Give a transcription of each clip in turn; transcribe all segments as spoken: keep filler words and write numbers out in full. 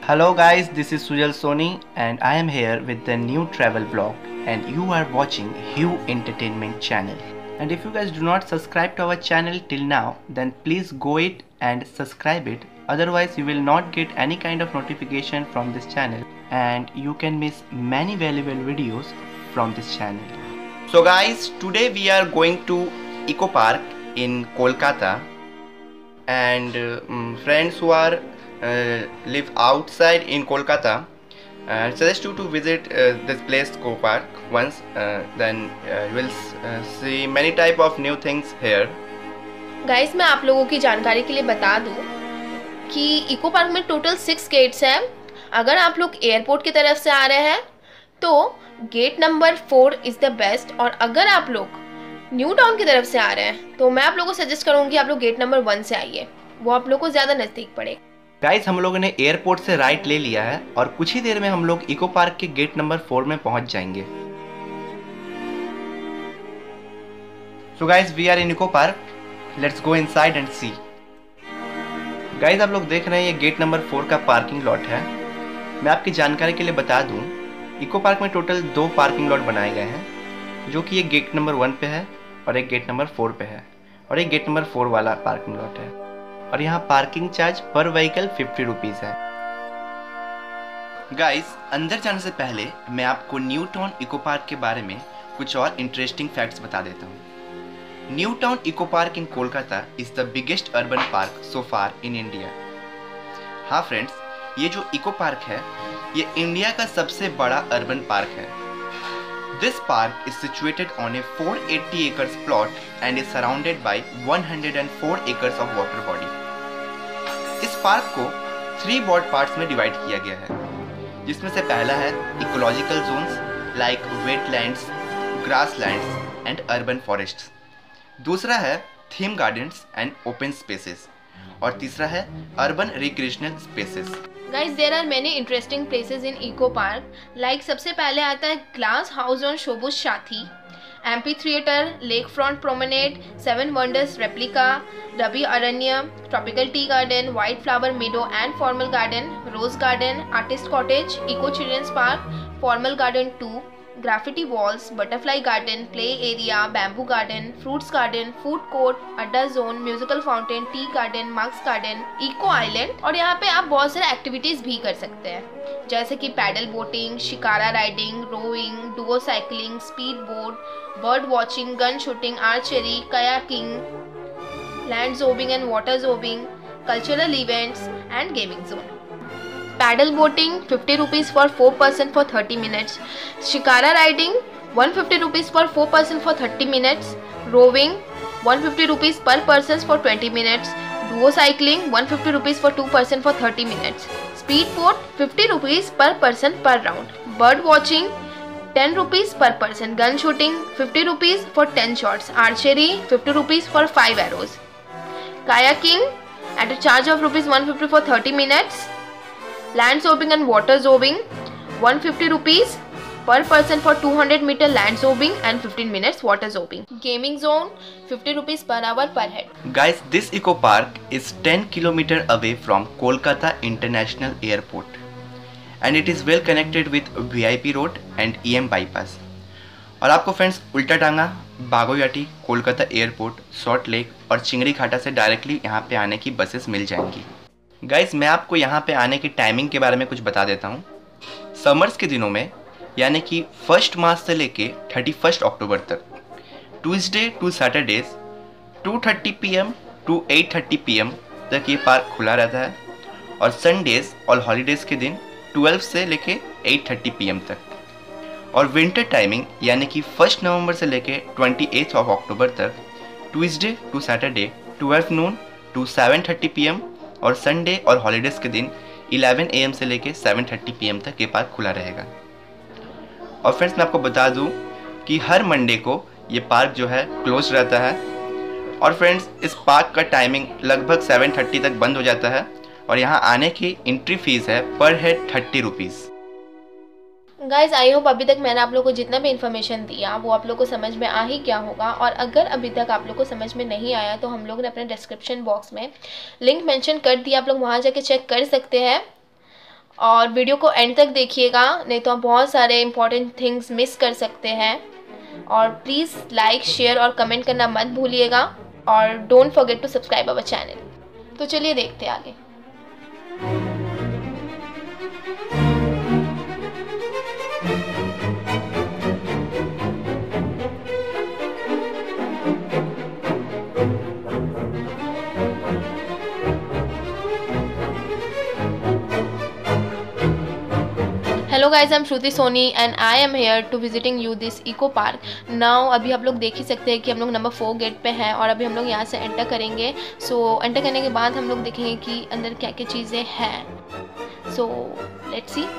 Hello guys, this is Sujal Soni and I am here with the new travel vlog and you are watching Hue Entertainment channel. And if you guys do not subscribe to our channel till now, then please go it and subscribe it. Otherwise you will not get any kind of notification from this channel and you can miss many valuable videos from this channel. So guys, today we are going to Eco Park in Kolkata and uh, um, friends who are Uh, live outside in Kolkata, I uh, suggest you to visit uh, this place Eco Park once. Uh, then uh, you will uh, see many type of new things here. Guys, मैं आप लोगों की जानकारी के लिए बता दूं कि इको पार्क में टोटल सिक्स गेट्स हैं। अगर आप लोग एयरपोर्ट की तरफ से आ रहे हैं तो gate number four is the best, और अगर आप लोग न्यू टाउन की तरफ से आ रहे हैं तो मैं आप लोगों को सजेस्ट करूँगी आप लोग गेट नंबर वन से आइए, वो आप लोग को ज़्यादा नज़दीक पड़ेगा। गाइस, हम लोगों ने एयरपोर्ट से राइट ले लिया है और कुछ ही देर में हम लोग इको पार्क के गेट नंबर फोर में पहुंच जाएंगे। So guys, we are in eco park, let's go inside and see. Guys, आप लोग देख रहे हैं ये गेट नंबर फोर का पार्किंग लॉट है। मैं आपकी जानकारी के लिए बता दूं, इको पार्क में टोटल दो पार्किंग लॉट बनाए गए हैं, जो कि एक गेट नंबर वन पे है और एक गेट नंबर फोर पे है, और एक गेट नंबर फोर वाला पार्किंग लॉट है। और यहाँ पार्किंग चार्ज पर व्हीकल फिफ्टी रुपीज़ है। गाइस, अंदर जाने से पहले मैं आपको न्यू टाउन इको पार्क के बारे में कुछ और इंटरेस्टिंग फैक्ट्स बता देता हूँ। New town eco park in Kolkata is the biggest urban park so far in India. हाँ फ्रेंड्स, ये जो इको पार्क है ये इंडिया का सबसे बड़ा अर्बन पार्क है। This park is situated on a four hundred eighty acres plot and is surrounded by one hundred four acres of water body. इस पार्क को थ्री ब्रॉड पार्ट्स में डिवाइड किया गया है, जिसमें से पहला है ecological zones like wetlands, grasslands and urban forests. दूसरा है theme gardens and open spaces, और तीसरा है urban recreational spaces. Guys, there are many interesting places in eco park. Like सबसे पहले आता है glass house on Sobuj Sathi, amphitheatre, lake front promenade, seven wonders replica, Rabi Aranya, tropical tea garden, white flower meadow and formal garden, rose garden, artist cottage, eco children's park, formal garden two, graffiti walls, butterfly garden, play area, bamboo garden, fruits garden, food court, adda zone, musical fountain, tea garden, marks garden, eco island. और यहाँ पे आप बहुत सारे activities भी कर सकते हैं, जैसे कि paddle boating, shikara riding, rowing, duo cycling, speed boat, bird watching, gun shooting, archery, kayaking, land zorbing and water zorbing, cultural events and gaming zone. Paddle boating fifty rupees for four person for thirty minutes, shikara riding one fifty rupees for four person for thirty minutes, rowing one fifty rupees per person for twenty minutes, duo cycling one fifty rupees for two person for thirty minutes, speed boat fifty rupees per person per round, bird watching ten rupees per person, gun shooting fifty rupees for ten shots, archery fifty rupees for five arrows, kayaking at a charge of rupees one fifty for thirty minutes, land zobbing and water zobbing one hundred fifty rupees per person for two hundred meter land zobbing and fifteen minutes water zobbing, gaming zone fifty rupees per hour per head. Guys, this eco park is ten kilometers away from Kolkata International Airport and it is well connected with V I P road and E M bypass. और आपको friends Ultadanga, Baguiati, Kolkata airport, salt lake और चिंगड़ी घाटा से directly यहाँ पे आने की buses मिल जाएंगी। गाइस, मैं आपको यहाँ पे आने की टाइमिंग के बारे में कुछ बता देता हूँ। समर्स के दिनों में यानी कि फर्स्ट मार्च से लेके थर्टी फर्स्ट अक्टूबर तक, Tuesday to Saturdays two thirty P M to eight thirty P M तक ये पार्क खुला रहता है, और संडेज और हॉलीडेज़ के दिन ट्वेल्व से लेके एट थर्टी पी एम तक। और विंटर टाइमिंग यानी कि फर्स्ट नवंबर से लेके ट्वेंटी एथ ऑफ अक्टूबर तक, Tuesday to Saturday twelve noon to seven thirty P M, और संडे और हॉलीडेज़ के दिन इलेवन ए एम से लेके सेवन थर्टी पी एम तक ये पार्क खुला रहेगा। और फ्रेंड्स, मैं आपको बता दूं कि हर मंडे को ये पार्क जो है क्लोज रहता है। और फ्रेंड्स, इस पार्क का टाइमिंग लगभग सेवन थर्टी तक बंद हो जाता है, और यहाँ आने की एंट्री फीस है per head thirty rupees. Guys, I hope अभी तक मैंने आप लोगों को जितना भी इन्फॉर्मेशन दिया वो आप लोग को समझ में आ ही गया होगा। और अगर अभी तक आप लोग को समझ में नहीं आया तो हम लोग ने अपने डिस्क्रिप्शन बॉक्स में लिंक मेंशन कर दिया, आप लोग वहाँ जाके चेक कर सकते हैं। और वीडियो को एंड तक देखिएगा, नहीं तो आप बहुत सारे इंपॉर्टेंट थिंग्स मिस कर सकते हैं। और प्लीज़ लाइक, शेयर और कमेंट करना मत भूलिएगा, और don't forget to subscribe our channel. तो चलिए देखते हैं आगे। Hello guys, I am Shruti Soni and I am here to visiting you this eco park now. अभी आप लोग देख ही सकते हैं कि हम लोग नंबर फोर गेट पे हैं और अभी हम लोग यहाँ से एंटर करेंगे। सो so, एंटर करने के बाद हम लोग देखेंगे कि अंदर क्या क्या चीज़ें हैं। So let's see.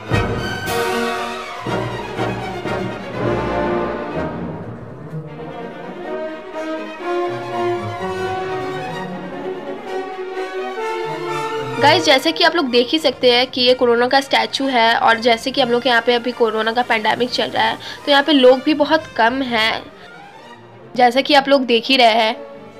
गाइस, जैसे कि आप लोग देख ही सकते हैं कि ये कोरोना का स्टैचू है, और जैसे कि हम लोग के यहाँ पे अभी कोरोना का पैंडेमिक चल रहा है तो यहाँ पे लोग भी बहुत कम हैं, जैसा कि आप लोग देख ही रहे हैं।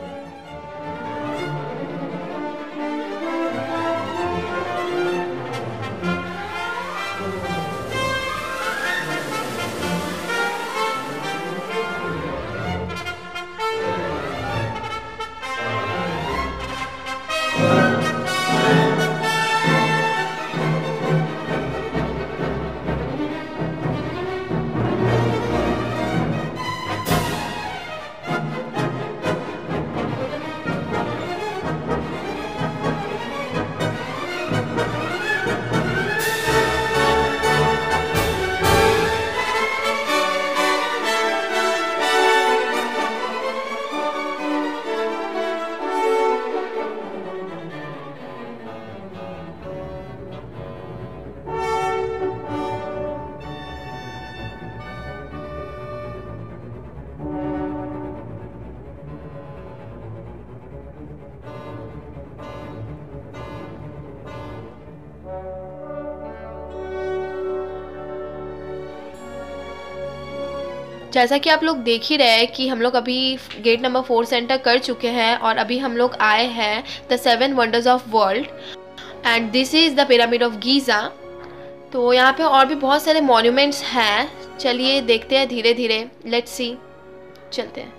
जैसा कि आप लोग देख ही रहे हैं कि हम लोग अभी गेट नंबर फोर से एंटर कर चुके हैं और अभी हम लोग आए हैं the seven wonders of world, and this is the pyramid of Giza. तो यहाँ पे और भी बहुत सारे मॉन्यूमेंट्स हैं, चलिए देखते हैं धीरे धीरे। लेट्स सी, चलते हैं।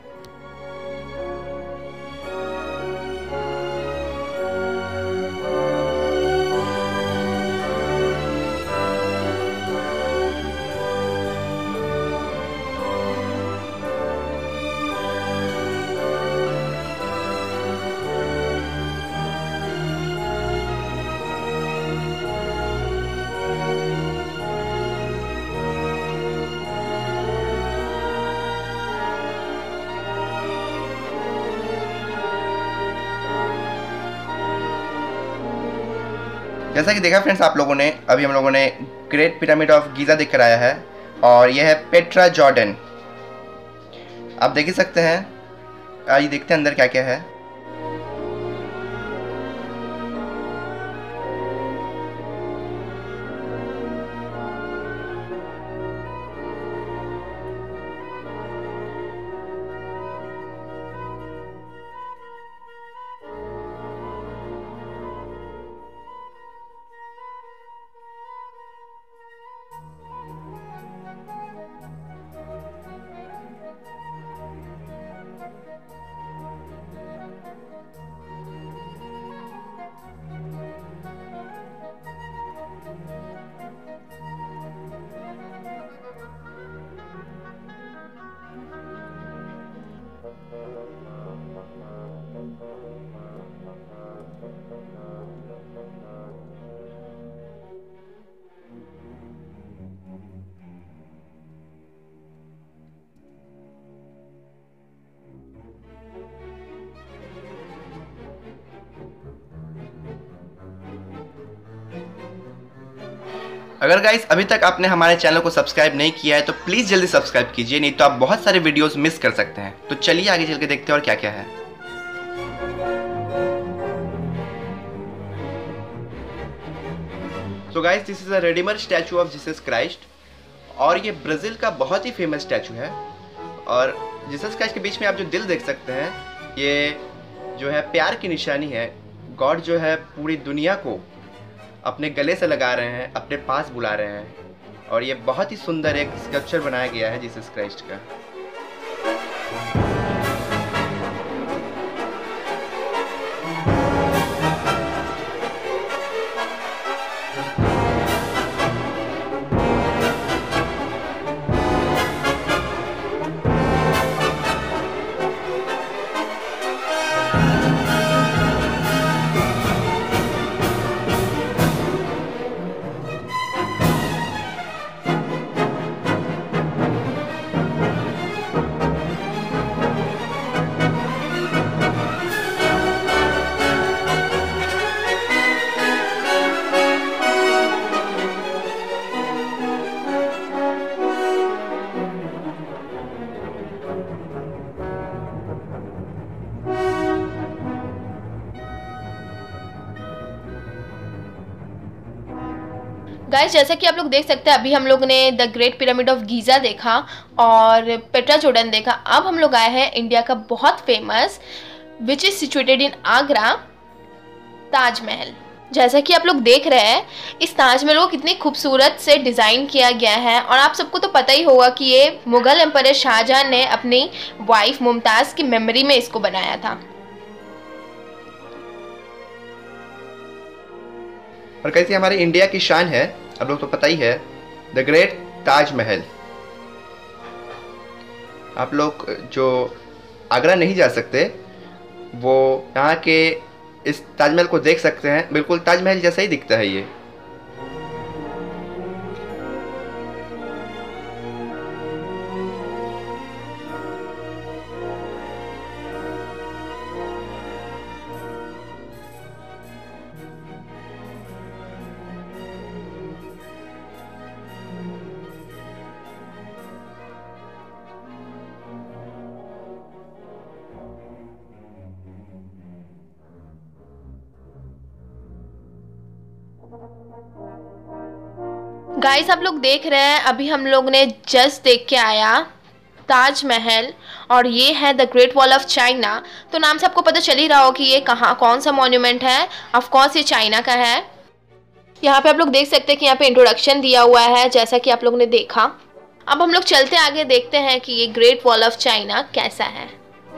जैसा कि देखा फ्रेंड्स आप लोगों ने, अभी हम लोगों ने ग्रेट पिरामिड ऑफ गीज़ा देख कर आया है, और यह है पेट्रा जॉर्डन। आप देख ही सकते हैं। आइए देखते हैं अंदर क्या क्या है। अगर गाइस अभी तक आपने हमारे चैनल को सब्सक्राइब नहीं किया है तो प्लीज़ जल्दी सब्सक्राइब कीजिए, नहीं तो आप बहुत सारे वीडियोस मिस कर सकते हैं। तो चलिए आगे चल के देखते हैं और क्या क्या है। So guys, this is a readymade statue of Jesus Christ, और ये ब्राज़ील का बहुत ही फेमस स्टैचू है। और जीसस क्राइस्ट के बीच में आप जो दिल देख सकते हैं, ये जो है प्यार की निशानी है। गॉड जो है पूरी दुनिया को अपने गले से लगा रहे हैं, अपने पास बुला रहे हैं। और ये बहुत ही सुंदर एक स्कल्पचर बनाया गया है जीसस क्राइस्ट का। गाइस, जैसा कि आप लोग देख सकते हैं, अभी हम लोग ने the great pyramid of Giza देखा और पेट्रा जोर्डन देखा। अब हम लोग आए हैं इंडिया का बहुत famous, which is situated in Agra, Taj Mahal. जैसा कि आप लोग देख रहे हैं, इस ताजमहल को कितनी खूबसूरत से डिज़ाइन किया गया है। और आप सबको तो पता ही होगा कि ये मुग़ल एम्पायर शाहजहां ने अपनी वाइफ मुमताज़ की मेमोरी में इसको बनाया था। और कैसे हमारे इंडिया की शान है, आप लोग तो पता ही है, द ग्रेट ताजमहल। आप लोग जो आगरा नहीं जा सकते वो यहाँ के इस ताजमहल को देख सकते हैं। बिल्कुल ताजमहल जैसा ही दिखता है ये। गाइस, आप लोग देख रहे हैं, अभी हम लोग ने जस्ट देख के आया ताजमहल, और ये है the great wall of China. तो नाम से आपको पता चल ही रहा हो कि ये कहाँ, कौन सा मॉन्यूमेंट है। ऑफ कोर्स ये चाइना का है। यहाँ पे आप लोग देख सकते हैं कि यहाँ पे इंट्रोडक्शन दिया हुआ है, जैसा कि आप लोग ने देखा। अब हम लोग चलते आगे, देखते हैं कि ये ग्रेट वॉल ऑफ चाइना कैसा है।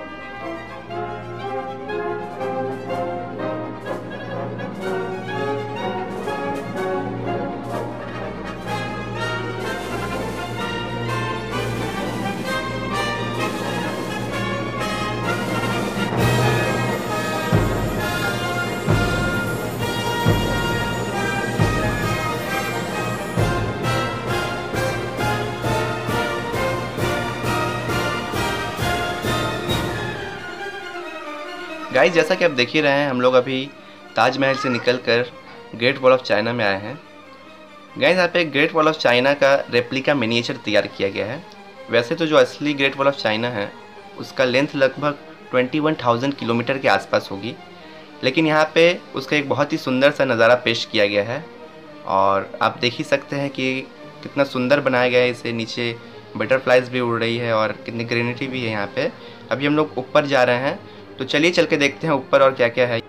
गाइस, जैसा कि आप देख ही रहे हैं, हम लोग अभी ताजमहल से निकलकर ग्रेट वॉल ऑफ चाइना में आए हैं। गाइस, यहाँ पे ग्रेट वॉल ऑफ चाइना का रेप्लिका मिनिएचर तैयार किया गया है। वैसे तो जो असली ग्रेट वॉल ऑफ चाइना है उसका लेंथ लगभग इक्कीस हज़ार किलोमीटर के आसपास होगी, लेकिन यहाँ पे उसका एक बहुत ही सुंदर सा नज़ारा पेश किया गया है। और आप देख ही सकते हैं कि कितना सुंदर बनाया गया है इसे। नीचे बटरफ्लाइज भी उड़ रही है और कितनी ग्रीनरी भी है यहाँ पे। अभी हम लोग ऊपर जा रहे हैं, तो चलिए चल के देखते हैं ऊपर और क्या क्या है।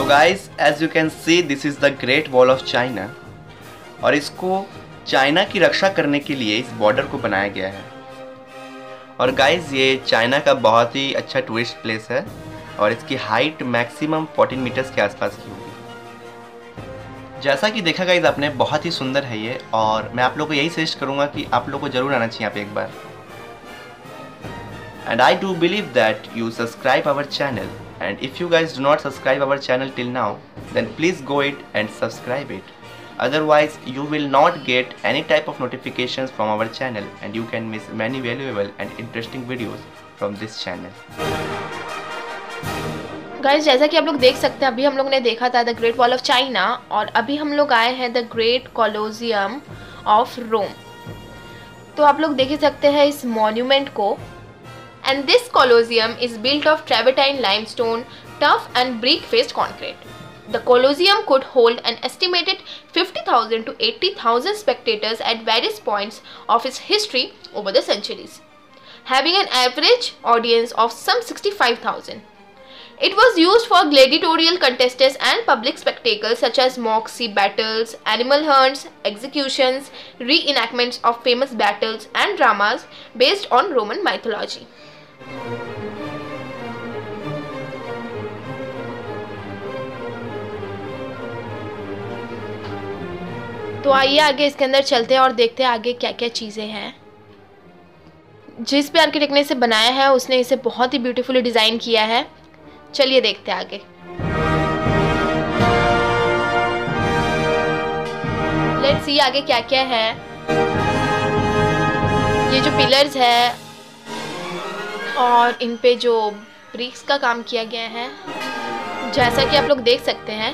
Guys, as you can see this is the great wall of China, और इसको चाइना की रक्षा करने के लिए इस बॉर्डर को बनाया गया है। और गाइस, ये चाइना का बहुत ही अच्छा टूरिस्ट प्लेस है और इसकी हाइट मैक्सिमम चौदह मीटर्स के आसपास की होगी। जैसा कि देखा गाइस आपने, बहुत ही सुंदर है ये, और मैं आप लोगों को यही सजेस्ट करूँगा कि आप लोगों को ज़रूर आना चाहिए यहाँ पे एक बार। And I do believe that you subscribe our channel, and if you guys do not subscribe our channel till now, then please go it and subscribe it. Otherwise you will not get any type of notifications from our channel and you can miss many valuable and interesting videos from this channel. Guys, जैसा कि आप लोग देख सकते हैं, अभी हम लोग ने देखा था the great wall of China और अभी हम लोग आए हैं the great Colosseum of Rome. तो आप लोग देख ही सकते हैं इस मॉन्यूमेंट को। And this Colosseum is built of travertine limestone, tough and brick-faced concrete. The Colosseum could hold an estimated fifty thousand to eighty thousand spectators at various points of its history over the centuries, having an average audience of some sixty-five thousand. It was used for gladiatorial contests and public spectacles such as mock sea battles, animal hunts, executions, reenactments of famous battles and dramas based on Roman mythology. तो आइए आगे इसके अंदर चलते हैं और देखते हैं आगे क्या क्या चीज़ें हैं। जिस भी आर्किटेक्ट ने इसे बनाया है उसने इसे बहुत ही ब्यूटीफुली डिज़ाइन किया है। चलिए देखते हैं आगे। लेट्स सी आगे क्या क्या है। ये जो पिलर्स है और इन पे जो ब्रिक्स का काम किया गया है, जैसा कि आप लोग देख सकते हैं।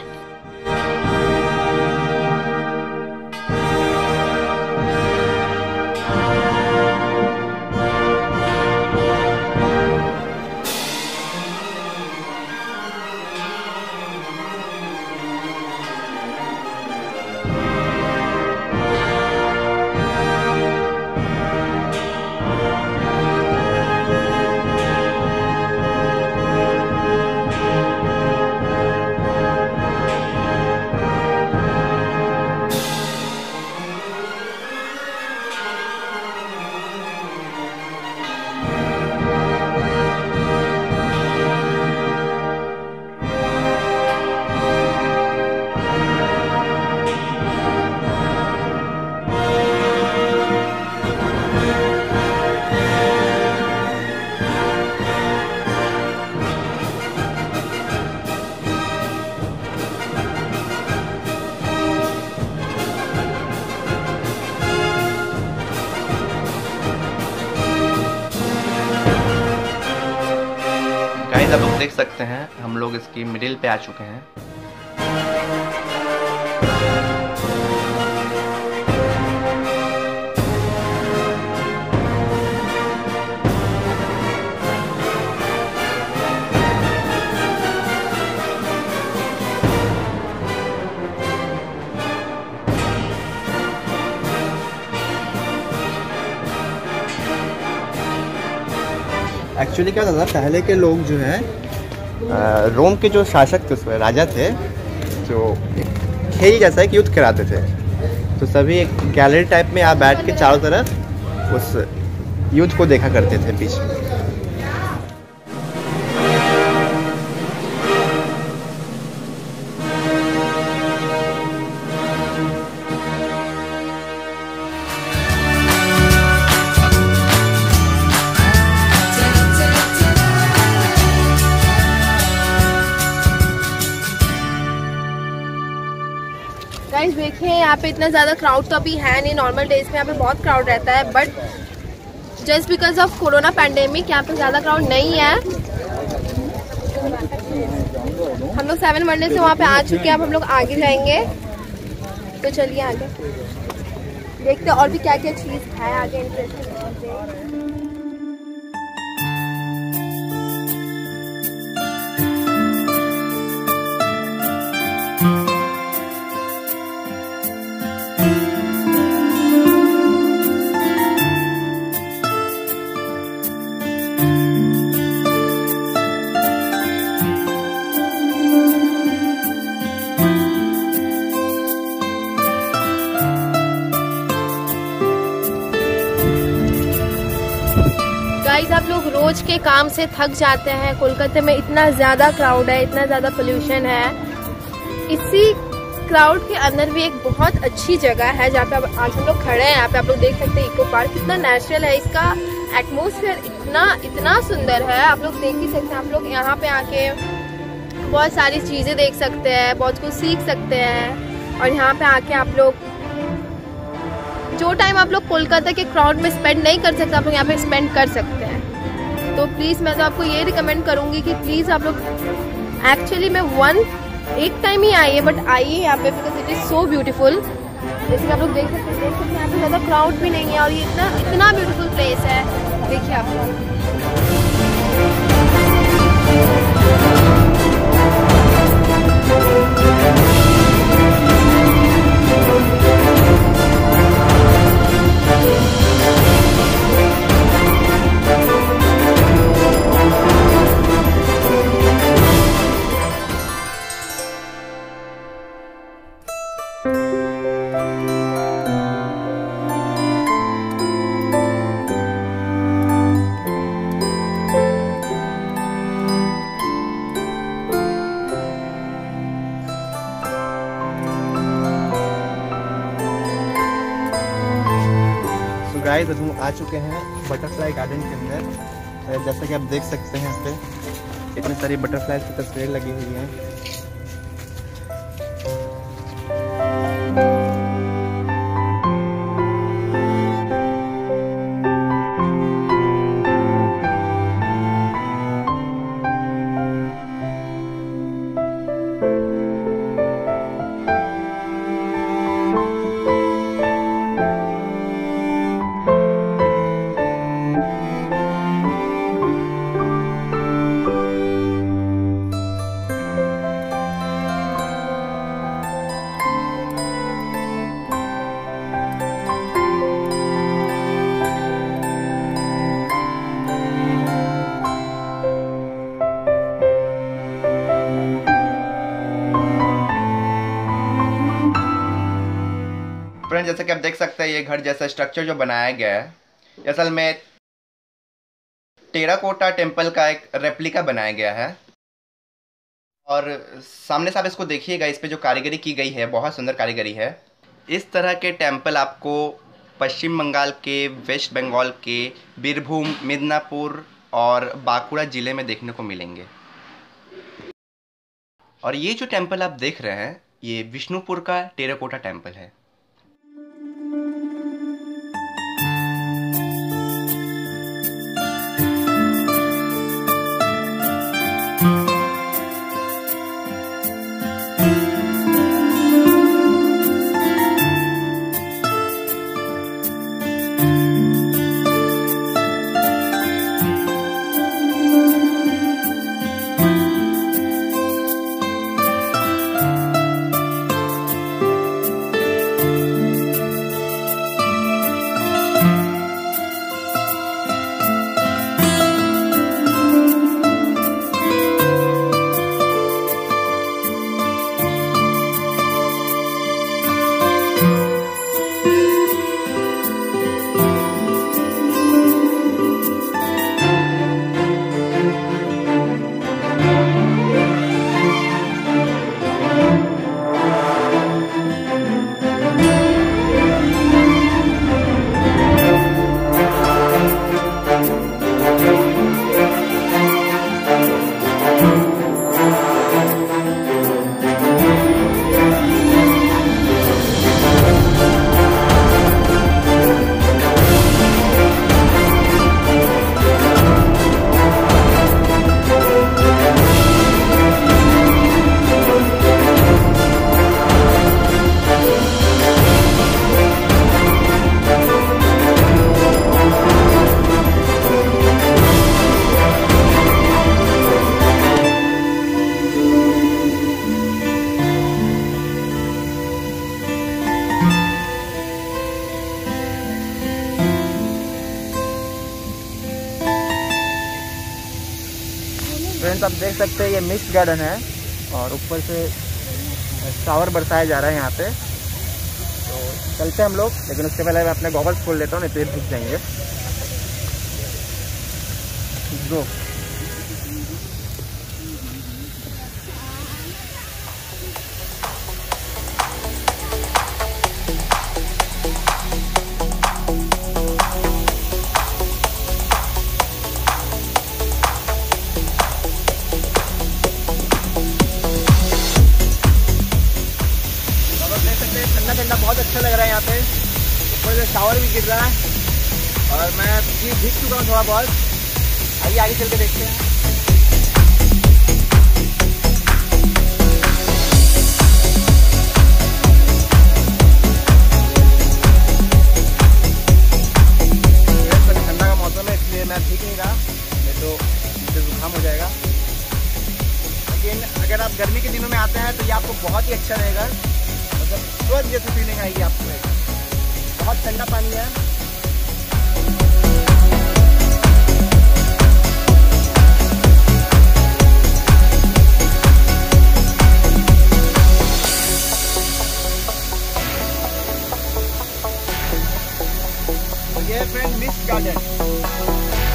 आप लोग देख सकते हैं हम लोग इसकी मिडिल पे आ चुके हैं। एक्चुअली क्या होता था, पहले के लोग जो हैं रोम के जो शासक थे, उसमें राजा थे, जो खेल जैसा एक युद्ध कराते थे। तो सभी एक गैलरी टाइप में यहाँ बैठ के चारों तरफ उस युद्ध को देखा करते थे बीच में। गाइस देखिए, यहाँ पे इतना ज़्यादा क्राउड तो अभी है नहीं। नॉर्मल डेज में यहाँ पे बहुत क्राउड रहता है, but just because of corona pandemic यहाँ पे ज़्यादा क्राउड नहीं है। हम लोग सेवन वंडर से वहाँ पे आ चुके हैं, अब हम लोग आगे जाएंगे। तो चलिए आगे देखते हैं और भी क्या क्या चीज़ है आगे इंटरेस्टिंग चीज़ें। गाइस आप लोग रोज के काम से थक जाते हैं, कोलकाता में इतना ज़्यादा क्राउड है, इतना ज़्यादा पोल्यूशन है, इसी क्राउड के अंदर भी एक बहुत अच्छी जगह है जहाँ पे आज हम लोग खड़े हैं। यहाँ पे आप लोग देख सकते हैं इको पार्क कितना नेचुरल है, इसका एटमॉस्फेयर इतना इतना सुंदर है, आप लोग देख ही सकते हैं। आप लोग यहाँ पे आके बहुत सारी चीज़ें देख सकते हैं, बहुत कुछ सीख सकते हैं। और यहाँ पे आके आप लोग जो टाइम आप लोग कोलकाता के क्राउड में स्पेंड नहीं कर सकते, आप लोग यहाँ पे स्पेंड कर सकते हैं। तो प्लीज़ मैं तो आपको ये रिकमेंड करूँगी कि प्लीज़ आप लोग एक्चुअली मैं वन एक टाइम ही आई है बट आइए यहाँ पे, because it is so beautiful. जैसे कि आप लोग देख सकते हैं देख सकते हैं यहाँ पे ज़्यादा क्राउड भी नहीं है और ये इतना इतना ब्यूटीफुल प्लेस है, देखिए आप लोग। गाइस हम आ चुके हैं बटरफ्लाई गार्डन के अंदर। जैसा कि आप देख सकते हैं यहाँ पे इतनी सारी बटरफ्लाई की तस्वीर लगी हुई हैं। फ्रेंड जैसा कि आप देख सकते हैं ये घर जैसा स्ट्रक्चर जो बनाया गया है असल में टेराकोटा टेम्पल का एक रेप्लिका बनाया गया है। और सामने से आप इसको देखिएगा, इस पे जो कारीगरी की गई है बहुत सुंदर कारीगरी है। इस तरह के टेम्पल आपको पश्चिम बंगाल के, वेस्ट बंगाल के, बीरभूम, मिदनापुर और बांकुड़ा ज़िले में देखने को मिलेंगे। और ये जो टेम्पल आप देख रहे हैं ये विष्णुपुर का टेराकोटा टेम्पल है। फ्रेंड्स आप देख सकते हैं ये मिस्ट गार्डन है और ऊपर से शावर बरसाया जा रहा है यहाँ पे। तो चलते हैं हम लोग, लेकिन उसके पहले मैं अपने गॉगल्स खोल लेता हूँ, नहीं तो ये भीग जाएंगे। दो। ठंडा ठंडा बहुत अच्छा लग रहा है यहाँ पे। ऊपर से शावर भी गिर रहा है और मैं भीग चुका हूँ थोड़ा बहुत। आइए आगे चल के देखते हैं। ठंडा का मौसम है इसलिए मैं भीग नहीं रहा, नहीं तो मुझे जुकाम हो जाएगा। लेकिन अगर आप गर्मी के दिनों में आते हैं तो ये आपको बहुत ही अच्छा रहेगा। स्वर्ग जैसी फीलिंग आएगी आपको। बहुत ठंडा पानी है। तो ये फ्रेंड मिस्ट गार्डन।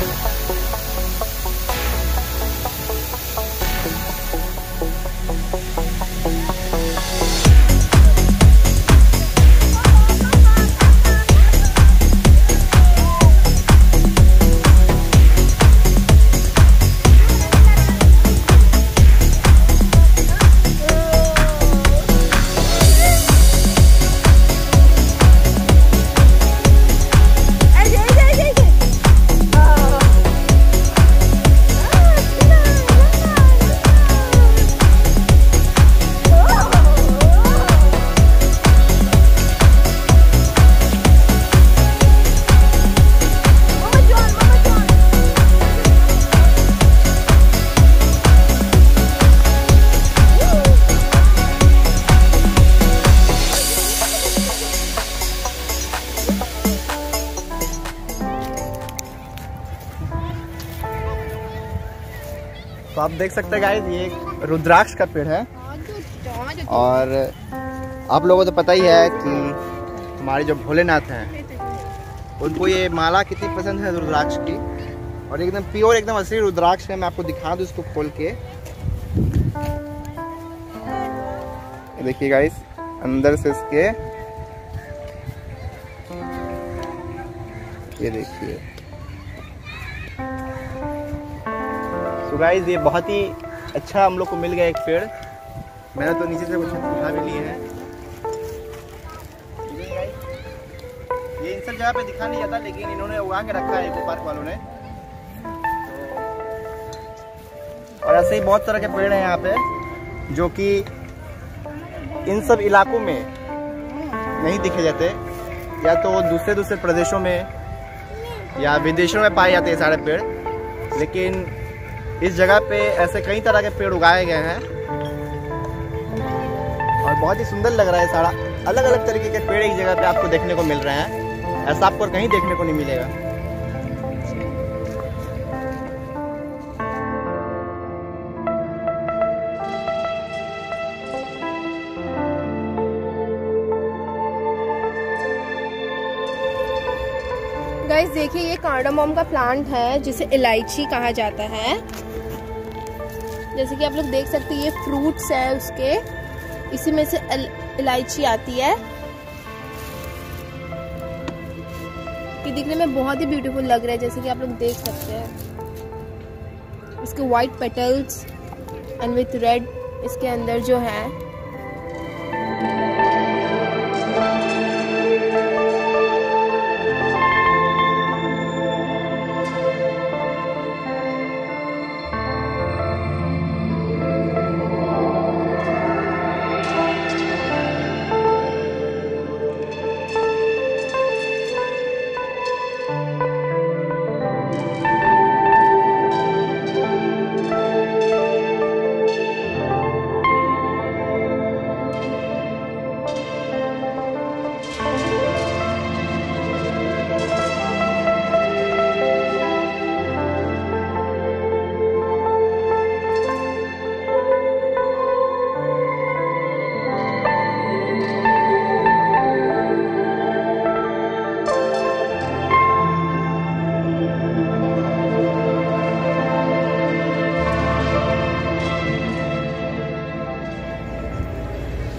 तो आप देख सकते हैं गाइस, ये एक रुद्राक्ष का पेड़ है। और आप लोगों को तो पता ही है कि हमारे जो भोलेनाथ हैं उनको ये माला कितनी पसंद है रुद्राक्ष की। और एकदम प्योर एकदम असली रुद्राक्ष है। मैं आपको दिखा दूँ इसको खोल के। देखिए गाइस, अंदर से इसके ये देखिए। तो गाइस ये बहुत ही अच्छा हम लोग को मिल गया एक पेड़। मैंने तो नीचे से कुछ उठा भी लिए हैं। ये इन सब जगह पे दिखा नहीं जाता, लेकिन इन्होंने उगा के रखा है इको पार्क वालों ने। और ऐसे ही बहुत तरह के पेड़ हैं यहाँ पे जो कि इन सब इलाकों में नहीं दिखे जाते, या तो दूसरे दूसरे प्रदेशों में या विदेशों में पाए जाते हैं सारे पेड़। लेकिन इस जगह पे ऐसे कई तरह के पेड़ उगाए गए हैं और बहुत ही सुंदर लग रहा है सारा। अलग अलग तरीके के पेड़ एक जगह पे आपको देखने को मिल रहे हैं। ऐसा आपको कहीं देखने को नहीं मिलेगा। गाइस देखिए, ये कार्डामोम का प्लांट है जिसे इलायची कहा जाता है। जैसे कि आप लोग देख सकते हैं, ये फ्रूट्स है उसके, इसी में से इलायची आती है। ये दिखने में बहुत ही ब्यूटीफुल लग रहा है, जैसे कि आप लोग देख सकते हैं। इसके white petals and with red इसके अंदर जो है।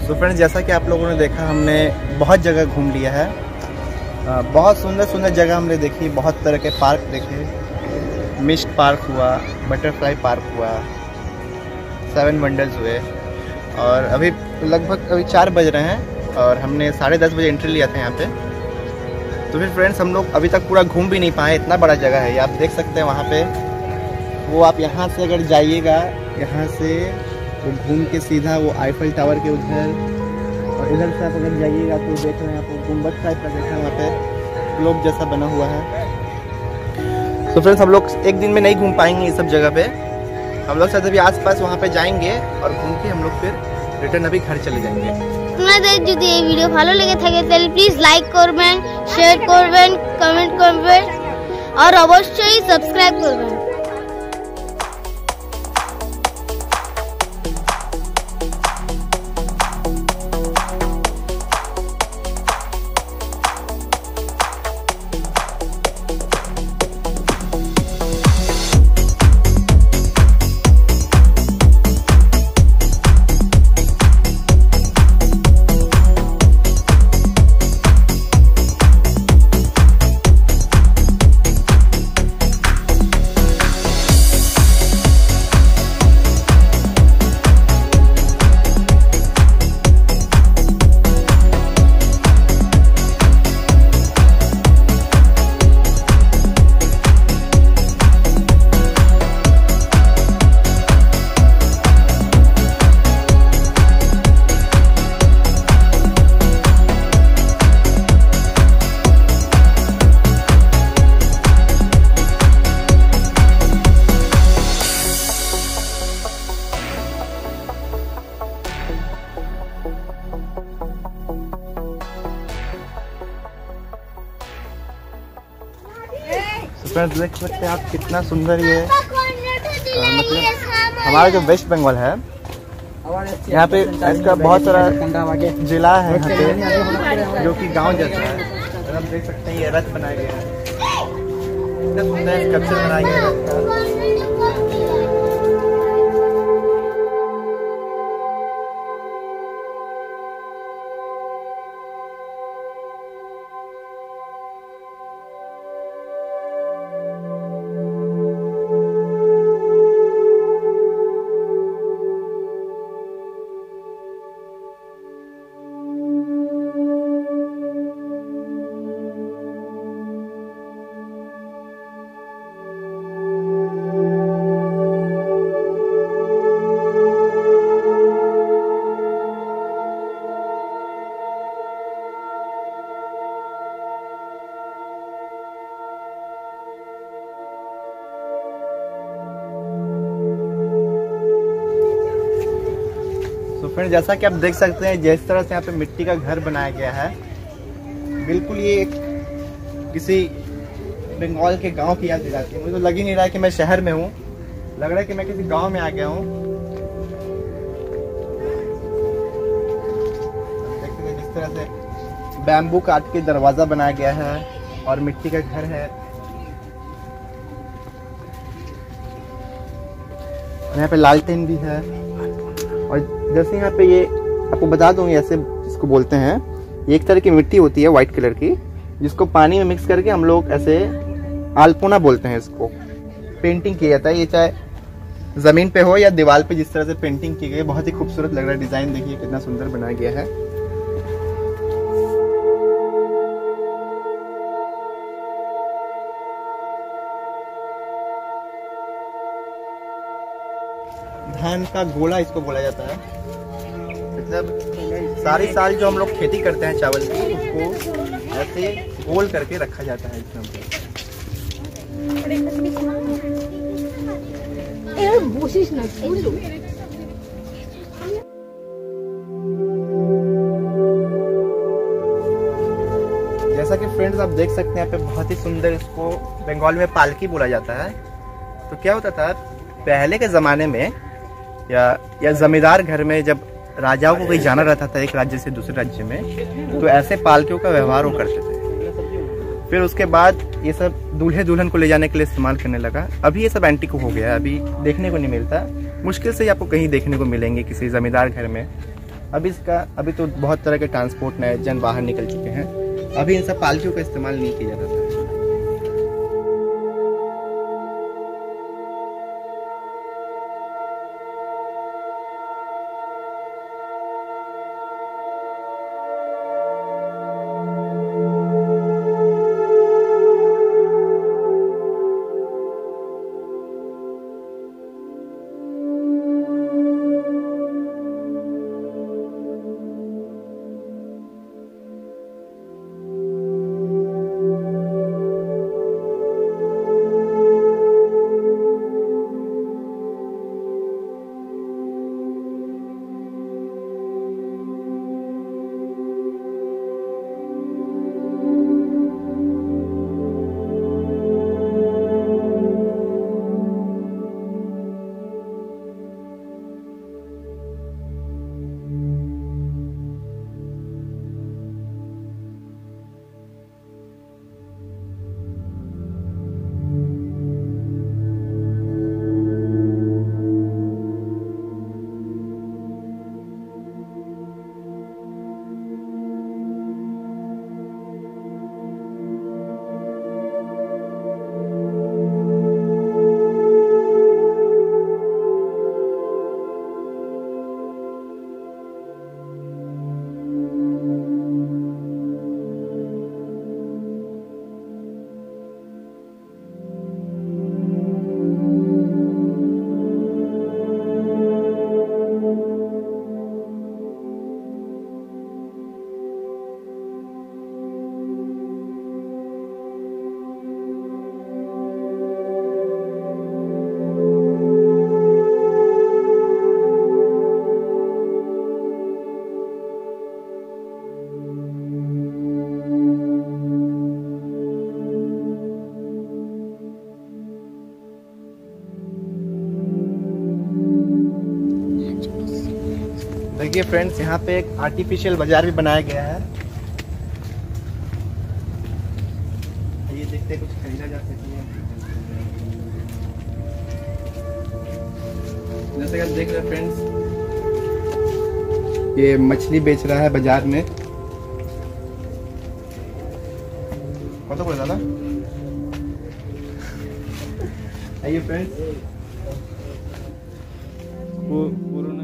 तो फ्रेंड्स, जैसा कि आप लोगों ने देखा, हमने बहुत जगह घूम लिया है। बहुत सुंदर सुंदर जगह हमने देखी, बहुत तरह के पार्क देखे। मिस्ट पार्क हुआ, बटरफ्लाई पार्क हुआ, सेवन वंडर्स हुए। और अभी लगभग अभी चार बज रहे हैं और हमने साढ़े दस बजे एंट्री लिया था यहाँ पे। तो फिर फ्रेंड्स, हम लोग अभी तक पूरा घूम भी नहीं पाए, इतना बड़ा जगह है। आप देख सकते हैं वहाँ पे, वो आप यहाँ से अगर जाइएगा, यहाँ से वो घूम के सीधा वो आईफल टावर के उधर, और इधर से आप अगर जाइएगा तो देख रहे हैं आप गुम्बद टाइप का देख रहे हैं, वहाँ पे ग्लोब जैसा बना हुआ है। तो फ्रेंड्स, हम लोग एक दिन में नहीं घूम पाएंगे ये सब जगह पे। हम लोग शायद अभी आसपास वहाँ पे जाएंगे और घूम के हम लोग फिर रिटर्न अभी घर चले जाएंगे। আপনাদের যদি এই ভিডিও ভালো লেগে থাকে তাহলে প্লিজ লাইক করবেন, শেয়ার করবেন, কমেন্ট করবেন আর অবশ্যই সাবস্ক্রাইব করবেন। फ्रेंड्स, देख सकते हैं आप कितना सुंदर ये मतलब हमारा जो वेस्ट बंगाल है, यहाँ पे इसका बहुत सारा जिला है यहाँ पे, जो कि गांव जैसा है। आप देख सकते हैं ये रथ बनाया गया है, इतना सुंदर स्कल्पचर बनाया गया है। फ्रेंड, जैसा कि आप देख सकते हैं, जिस तरह से यहाँ पे मिट्टी का घर बनाया गया है, बिल्कुल ये एक किसी बंगाल के गांव की याद दिलाती है। मुझे तो लग ही नहीं रहा है कि मैं शहर में हूँ, लग रहा है कि मैं किसी गांव में आ गया हूँ। देखते हैं जिस तरह से बैम्बू काट के दरवाजा बनाया गया है और मिट्टी का घर है। यहाँ पे लालटेन भी है। और जैसे यहाँ पे ये आपको बता दूँ, ऐसे इसको बोलते हैं, ये एक तरह की मिट्टी होती है व्हाइट कलर की, जिसको पानी में मिक्स करके हम लोग ऐसे आलपोना बोलते हैं, इसको पेंटिंग किया जाता है। ये चाहे जमीन पे हो या दीवार पे, जिस तरह से पेंटिंग की गई, बहुत ही खूबसूरत लग रहा है। डिजाइन देखिए कितना सुंदर बनाया गया है। धान का गोला इसको बोला जाता है। मतलब सारी साल जो हम लोग खेती करते हैं चावल की, उसको ऐसे गोल करके रखा जाता है इसमें। जैसा कि फ्रेंड्स आप देख सकते हैं, यहाँ पे बहुत ही सुंदर, इसको बंगाल में पालकी बोला जाता है। तो क्या होता था पहले के ज़माने में, या या जमींदार घर में जब राजाओं को कहीं जाना रहता था एक राज्य से दूसरे राज्य में, तो ऐसे पालकियों का व्यवहार वो करते थे। फिर उसके बाद ये सब दूल्हे दुल्हन को ले जाने के लिए इस्तेमाल करने लगा। अभी ये सब एंटीक हो गया है, अभी देखने को नहीं मिलता, मुश्किल से ही आपको कहीं देखने को मिलेंगे किसी जमींदार घर में। अभी इसका अभी तो बहुत तरह के ट्रांसपोर्ट नए जन बाहर निकल चुके हैं, अभी इन सब पालकियों का इस्तेमाल नहीं किया जाता था। देखिए फ्रेंड्स, यहाँ पे एक आर्टिफिशियल बाजार भी बनाया गया है। ये देखते कुछ खरीदा जा सकती है। जैसे कि आप देख रहे हैं फ्रेंड्स, ये मछली बेच रहा है बाजार में। कौन सा बोल रहा था? आइए फ्रेंड्स, वो कोरोना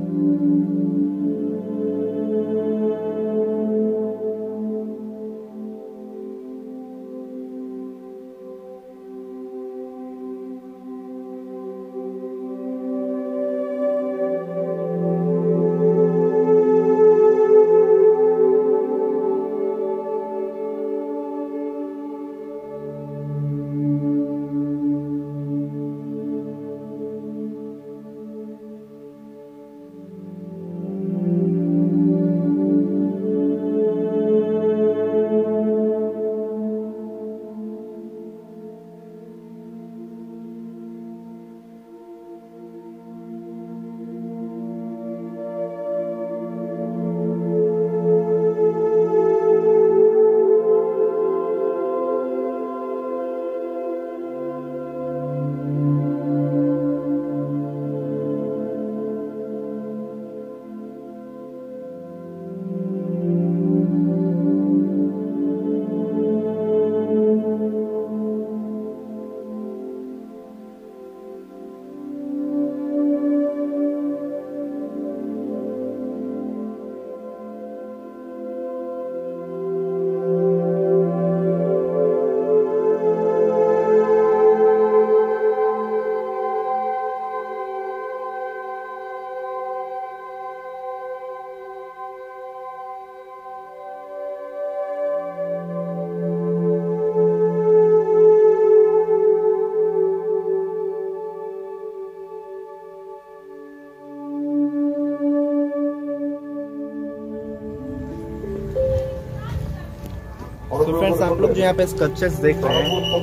तो फ्रेंड्स, आप लोग जो यहाँ पे स्कल्पचर्स देख रहे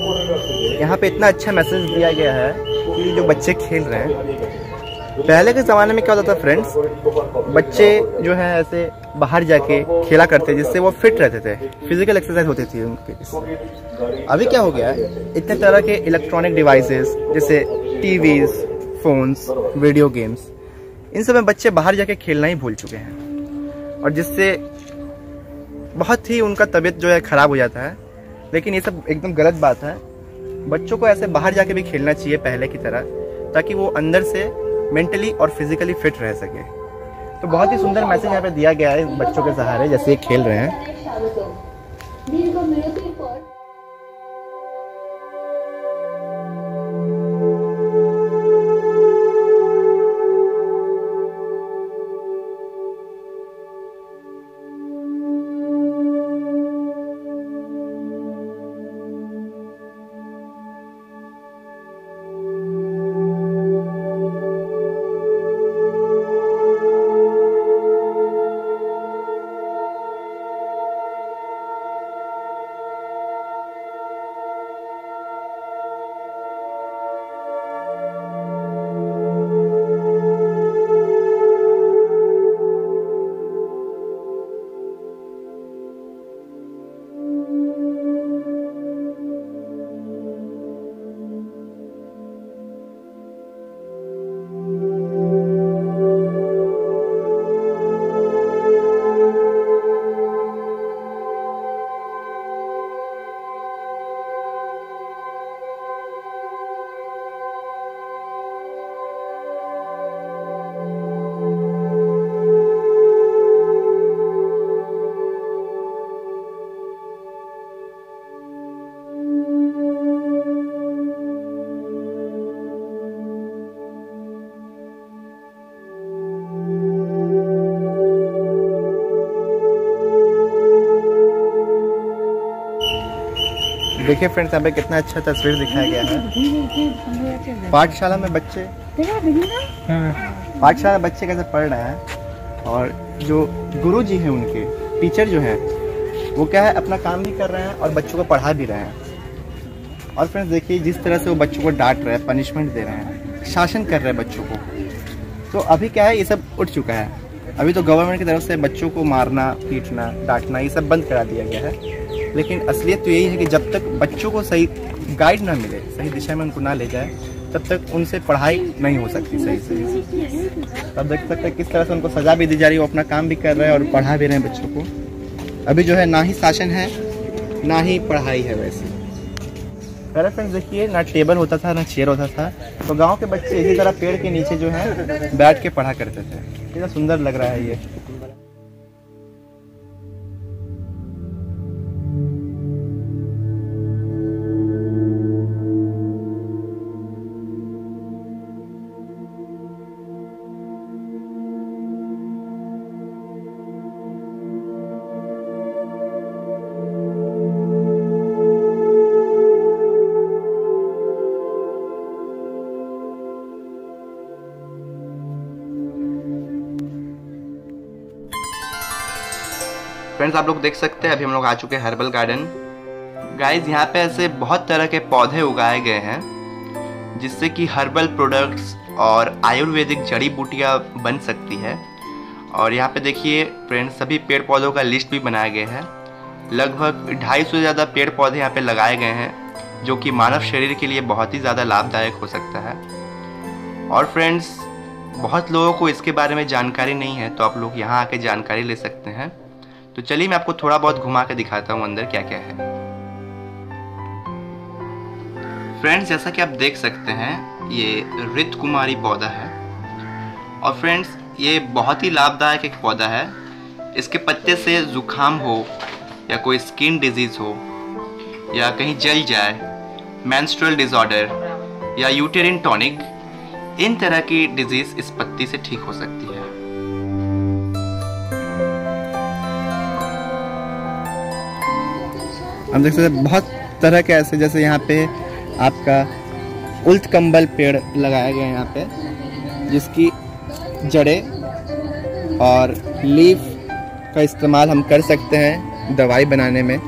हैं, यहाँ पे इतना अच्छा मैसेज दिया गया है कि जो बच्चे खेल रहे हैं। पहले के ज़माने में क्या होता था फ्रेंड्स, बच्चे जो है ऐसे बाहर जाके खेला करते जिससे वो फिट रहते थे, फिजिकल एक्सरसाइज होती थी उनकी। अभी क्या हो गया है, इतने तरह के इलेक्ट्रॉनिक डिवाइसेस जैसे टीवीज, फोन्स, वीडियो गेम्स, इन सब में बच्चे बाहर जाके खेलना ही भूल चुके हैं। और जिससे बहुत ही उनका तबीयत जो है ख़राब हो जाता है। लेकिन ये सब एकदम गलत बात है। बच्चों को ऐसे बाहर जाके भी खेलना चाहिए पहले की तरह, ताकि वो अंदर से मेंटली और फिजिकली फिट रह सके। तो बहुत ही सुंदर मैसेज यहाँ पे दिया गया है बच्चों के सहारे, जैसे ये खेल रहे हैं। देखिए फ्रेंड्स, यहाँ पे कितना अच्छा तस्वीर दिखाया गया है। पाठशाला में बच्चे पाठशाला में बच्चे कैसे पढ़ रहे हैं, और जो गुरु जी हैं उनके टीचर जो हैं वो क्या है अपना काम भी कर रहे हैं और बच्चों को पढ़ा भी रहे हैं। और फ्रेंड्स देखिए जिस तरह से वो बच्चों को डांट रहे हैं, पनिशमेंट दे रहे हैं, शासन कर रहे हैं बच्चों को। तो अभी क्या है, ये सब उठ चुका है। अभी तो गवर्नमेंट की तरफ से बच्चों को मारना, पीटना, डांटना ये सब बंद करा दिया गया है। लेकिन असलियत तो यही है कि जब तक बच्चों को सही गाइड ना मिले, सही दिशा में उनको ना ले जाए, तब तक उनसे पढ़ाई नहीं हो सकती सही से। तब देख सकते हैं किस तरह से उनको सज़ा भी दी जा रही है, वो अपना काम भी कर रहे हैं और पढ़ा भी रहे हैं बच्चों को। अभी जो है ना ही शासन है ना ही पढ़ाई है वैसे। पहले फ्रेंड्स देखिए ना टेबल होता था ना चेयर होता था, तो गांव के बच्चे इसी तरह पेड़ के नीचे जो है बैठ के पढ़ा करते थे। कितना सुंदर लग रहा है ये। फ्रेंड्स आप लोग देख सकते हैं अभी हम लोग आ चुके हैं हर्बल गार्डन। गाइस यहाँ पे ऐसे बहुत तरह के पौधे उगाए गए हैं जिससे कि हर्बल प्रोडक्ट्स और आयुर्वेदिक जड़ी बूटियाँ बन सकती है। और यहाँ पे देखिए फ्रेंड्स सभी पेड़ पौधों का लिस्ट भी बनाया गया है। लगभग ढाई सौ से ज़्यादा पेड़ पौधे यहाँ पे लगाए गए हैं जो कि मानव शरीर के लिए बहुत ही ज़्यादा लाभदायक हो सकता है। और फ्रेंड्स बहुत लोगों को इसके बारे में जानकारी नहीं है, तो आप लोग यहाँ आके जानकारी ले सकते हैं। तो चलिए मैं आपको थोड़ा बहुत घुमा के दिखाता हूँ अंदर क्या क्या है। फ्रेंड्स जैसा कि आप देख सकते हैं ये ऋत कुमारी पौधा है। और फ्रेंड्स ये बहुत ही लाभदायक एक पौधा है। इसके पत्ते से जुकाम हो या कोई स्किन डिजीज हो या कहीं जल जाए, मेंस्ट्रुअल डिसऑर्डर या यूटेरिन टॉनिक, इन तरह की डिजीज इस पत्ती से ठीक हो सकती है। हम देख सकते हैं बहुत तरह के ऐसे, जैसे यहाँ पे आपका उल्ट कंबल पेड़ लगाया गया है यहाँ पे, जिसकी जड़ें और लीफ का इस्तेमाल हम कर सकते हैं दवाई बनाने में।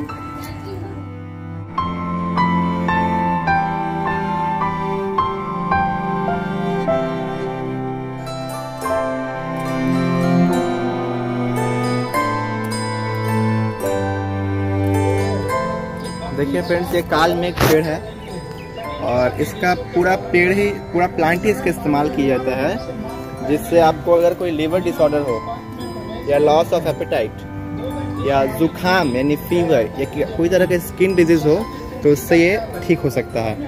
देखिए फ्रेंड्स ये काल में एक पेड़ है और इसका पूरा पेड़ ही पूरा प्लांट ही इसका इस्तेमाल किया जाता है, जिससे आपको अगर कोई लीवर डिसऑर्डर हो या लॉस ऑफ एपेटाइट या जुखाम यानी फीवर या कोई तरह का स्किन डिजीज हो तो उससे ये ठीक हो सकता है।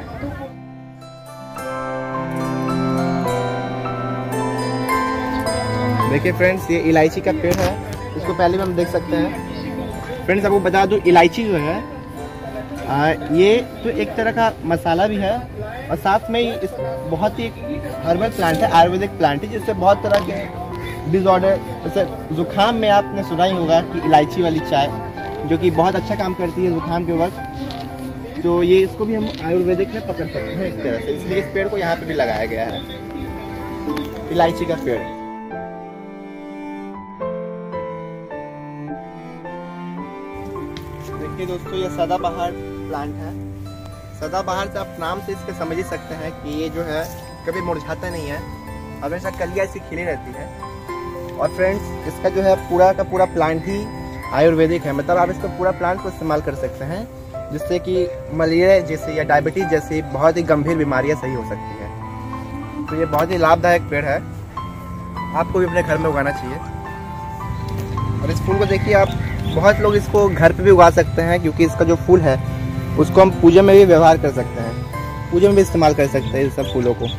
देखिए फ्रेंड्स, ये इलायची का पेड़ है, इसको पहले भी हम देख सकते हैं। फ्रेंड्स आपको बता दूं, इलायची जो है आ, ये तो एक तरह का मसाला भी है और साथ में ही इस बहुत ही हर्बल प्लांट है, आयुर्वेदिक प्लांट है, जिससे बहुत तरह के डिसऑर्डर, जैसे जुखाम में आपने सुना ही होगा कि इलायची वाली चाय जो कि बहुत अच्छा काम करती है जुखाम के वक्त, तो ये इसको भी हम आयुर्वेदिक में पकड़ सकते हैं इस तरह से, इसलिए इस पेड़ को यहाँ पे भी लगाया गया है, इलायची का पेड़। देखिए दोस्तों, ये सदाबहार प्लांट है। सदाबहार से आप नाम से इसके समझ ही सकते हैं कि ये जो है कभी मुरझाता नहीं है, हमेशा कलियां ऐसी खिली रहती है। और फ्रेंड्स, इसका जो है पूरा का पूरा प्लांट ही आयुर्वेदिक है, मतलब आप इसको पूरा प्लांट को इस्तेमाल कर सकते हैं, जिससे कि मलेरिया जैसे या डायबिटीज जैसी बहुत ही गंभीर बीमारियां सही हो सकती है। तो ये बहुत ही लाभदायक पेड़ है, आपको भी अपने घर में उगाना चाहिए। और इस फूल को देखिए आप, बहुत लोग इसको घर पे भी उगा सकते हैं, क्योंकि इसका जो फूल है उसको हम पूजा में भी व्यवहार कर सकते हैं, पूजा में भी इस्तेमाल कर सकते हैं इस सब फूलों को।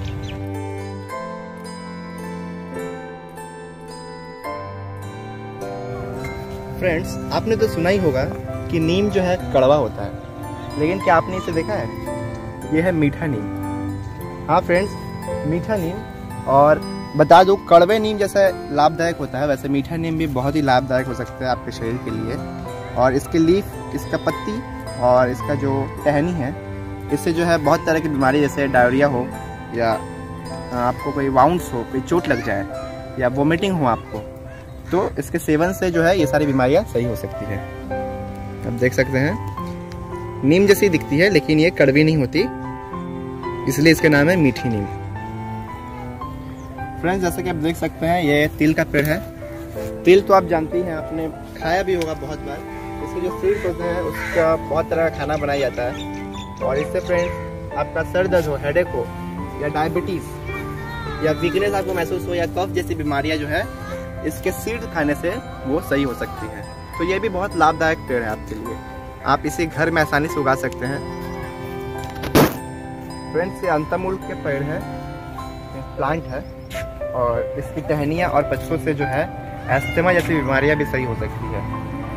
फ्रेंड्स, आपने तो सुना ही होगा कि नीम जो है कड़वा होता है, लेकिन क्या आपने इसे देखा है? ये है मीठा नीम। हाँ फ्रेंड्स, मीठा नीम। और बता दूं, कड़वे नीम जैसा लाभदायक होता है, वैसे मीठा नीम भी बहुत ही लाभदायक हो सकता है आपके शरीर के लिए। और इसके लीफ, इसका पत्ती और इसका जो टहनी है, इससे जो है बहुत तरह की बीमारी जैसे डायरिया हो या आपको कोई वाउंड्स हो, कोई चोट लग जाए या वोमिटिंग हो आपको, तो इसके सेवन से जो है ये सारी बीमारियां सही हो सकती है। आप देख सकते हैं, नीम जैसी दिखती है लेकिन ये कड़वी नहीं होती, इसलिए इसका नाम है मीठी नीम। फ्रेंड्स, जैसे कि आप देख सकते हैं, ये तिल का पेड़ है। तिल तो आप जानते ही हैं, आपने खाया भी होगा बहुत बार। इसके जो सीड्स होते हैं उसका बहुत तरह का खाना बनाया जाता है, और इससे फ्रेंड्स आपका सर दर्द हो, हेडेक हो या डायबिटीज या वीकनेस आपको महसूस हो या कफ जैसी बीमारियां जो है, इसके सीड खाने से वो सही हो सकती है। तो ये भी बहुत लाभदायक पेड़ है आपके लिए, आप इसे घर में आसानी से उगा सकते हैं। फ्रेंड्स, ये अंतमूल के पेड़ है, प्लांट है, और इसकी टहनियाँ और पत्तों से जो है एस्थमा जैसी बीमारियां भी सही हो सकती है।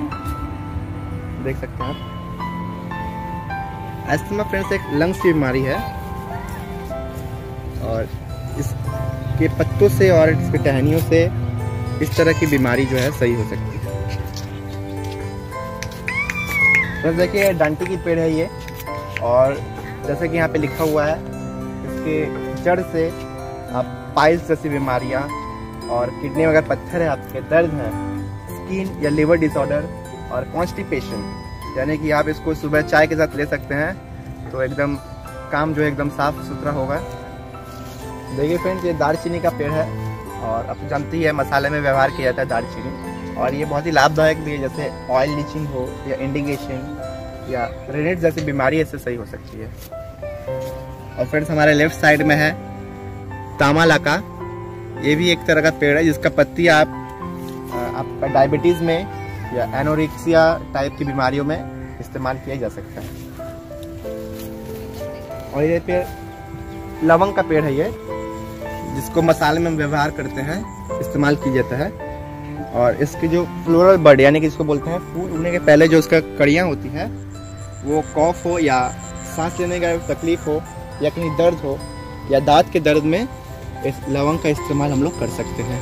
देख सकते हैं आप, एस्थमा फ्रेंड्स एक लंग्स की बीमारी है, और इसके पत्तों से और इसके टहनियों से इस तरह की बीमारी जो है सही हो सकती है। तो देखिए, डंटी की पेड़ है ये, और जैसे कि यहाँ पे लिखा हुआ है, इसके जड़ से आप पाइल्स जैसी बीमारियाँ और किडनी में अगर पत्थर है, आपके दर्द है, स्किन या लिवर डिसऑर्डर और कॉन्स्टिपेशन, यानी कि आप इसको सुबह चाय के साथ ले सकते हैं, तो एकदम काम जो है एकदम साफ सुथरा होगा। देखिए फ्रेंड्स, ये दालचीनी का पेड़ है, और आप जानती है मसाले में व्यवहार किया जाता है दालचीनी, और ये बहुत ही लाभदायक भी है, जैसे ऑयल लीचिंग हो या इंडिगेशन या रेनेट जैसी बीमारी इससे सही हो सकती है। और फ्रेंड्स, हमारे लेफ्ट साइड में है तामालाका, ये भी एक तरह का पेड़ है, जिसका पत्ती आप आपका डायबिटीज़ में या एनोरेक्सिया टाइप की बीमारियों में इस्तेमाल किया जा सकता है। और ये पेड़ लवंग का पेड़ है, ये जिसको मसाले में व्यवहार करते हैं, इस्तेमाल किया जाता है। और इसकी जो फ्लोरल बड यानी कि इसको बोलते हैं फूल उगने के पहले जो उसका कड़ियाँ होती हैं, वो कॉफ हो या सांस लेने का तकलीफ हो या कहीं दर्द हो या दांत के दर्द में इस लवंग का इस्तेमाल हम लोग कर सकते हैं।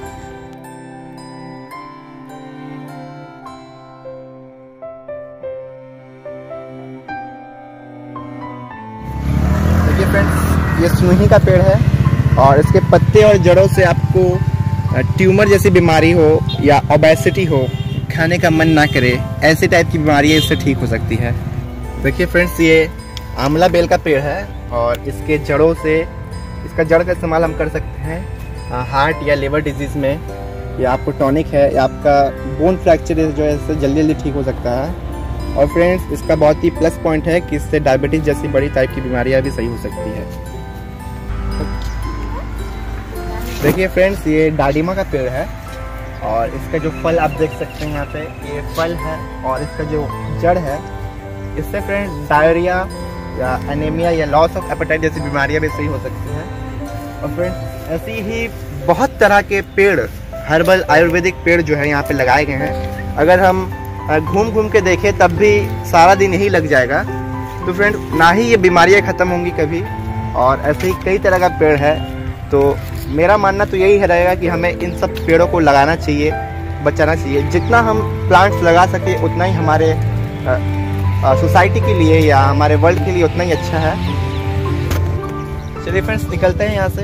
देखिए फ्रेंड्स, ये सूही का पेड़ है, और इसके पत्ते और जड़ों से आपको ट्यूमर जैसी बीमारी हो या ओबेसिटी हो, खाने का मन ना करे, ऐसे टाइप की बीमारी इससे ठीक हो सकती है। देखिए फ्रेंड्स, ये आंवला बेल का पेड़ है, और इसके जड़ों से, इसका जड़ का इस्तेमाल हम कर सकते हैं हार्ट या लिवर डिजीज़ में, या आपको टॉनिक है या आपका बोन फ्रैक्चर जो है इससे जल्दी जल्दी ठीक हो सकता है। और फ्रेंड्स, इसका बहुत ही प्लस पॉइंट है कि इससे डायबिटीज़ जैसी बड़ी टाइप की बीमारियां भी सही हो सकती है। देखिए फ्रेंड्स, ये डाडिमा का पेड़ है, और इसका जो फल आप देख सकते हैं यहाँ पे, ये फल है और इसका जो जड़ है, इससे फ्रेंड डायरिया या एनीमिया या लॉस ऑफ एपेटाइट जैसी बीमारियां भी सही हो सकती हैं। और फ्रेंड ऐसी ही बहुत तरह के पेड़, हर्बल आयुर्वेदिक पेड़ जो है यहाँ पे लगाए गए हैं। अगर हम घूम घूम के देखें तब भी सारा दिन यही लग जाएगा। तो फ्रेंड ना ही ये बीमारियाँ ख़त्म होंगी कभी, और ऐसे ही कई तरह का पेड़ है। तो मेरा मानना तो यही है रहेगा कि हमें इन सब पेड़ों को लगाना चाहिए, बचाना चाहिए। जितना हम प्लांट्स लगा सके उतना ही हमारे सोसाइटी के लिए या हमारे वर्ल्ड के लिए उतना ही अच्छा है। चलिए फ्रेंड्स निकलते हैं यहाँ से।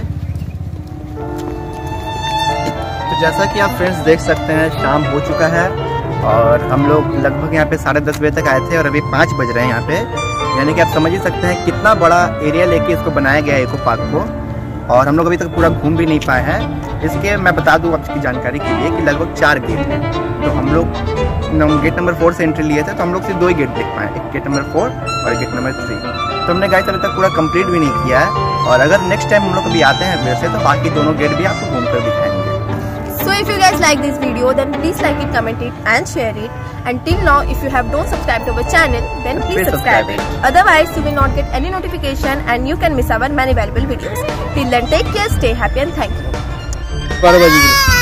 तो जैसा कि आप फ्रेंड्स देख सकते हैं शाम हो चुका है और हम लोग लगभग यहाँ पे साढ़े दस बजे तक आए थे और अभी पाँच बज रहे हैं यहाँ पे। यानी कि आप समझ ही सकते हैं कितना बड़ा एरिया लेके इसको बनाया गया है इको पार्क को, और हम लोग अभी तक पूरा घूम भी नहीं पाए हैं। इसके मैं बता दूं आपकी जानकारी के लिए कि लगभग चार गेट हैं। तो हम लोग गेट नंबर फोर से एंट्री लिए थे, तो हम लोग सिर्फ दो ही गेट देख पाए, एक गेट नंबर फोर और गेट नंबर थ्री। तो हमने गाइस अभी तक पूरा कंप्लीट भी नहीं किया है, और अगर नेक्स्ट टाइम हम लोग कभी आते हैं फिर से तो बाकी दोनों गेट भी आपको घूम कर दिखाएंगे। So if you guys like this video, then please like it, comment it and share it. Until now, if you have don't subscribed to our channel, then please, please subscribe, subscribe it. Otherwise, you will not get any notification and you can miss our many valuable videos. Till then, take care, stay happy and thank you.